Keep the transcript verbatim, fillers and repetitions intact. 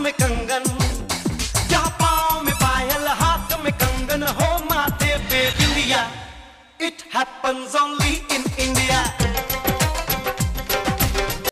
में कंगन, या पाँव में पायल, हाथ में कंगन, हो माथे पे बिंदिया. It happens